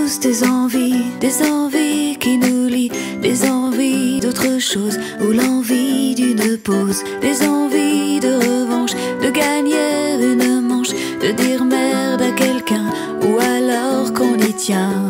tous des envies qui nous lient, des envies d'autre chose, ou l'envie d'une pause, des envies de revanche, de gagner une manche, de dire merde à quelqu'un, ou alors qu'on y tient.